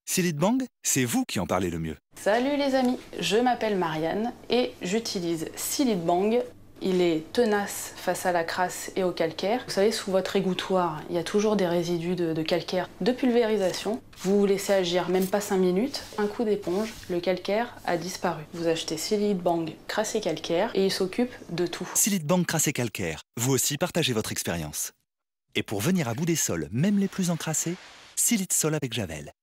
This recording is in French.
Silite Bang, c'est vous qui en parlez le mieux. Salut les amis, je m'appelle Marianne et j'utilise Silite Bang. Il est tenace face à la crasse et au calcaire. Vous savez, sous votre égouttoir, il y a toujours des résidus de calcaire, de pulvérisation. Vous laissez agir même pas 5 minutes, un coup d'éponge, le calcaire a disparu. Vous achetez Silite Bang crasse et calcaire et il s'occupe de tout. Silite Bang crasse et calcaire, vous aussi partagez votre expérience. Et pour venir à bout des sols, même les plus encrassés, Silite Sol avec Javel.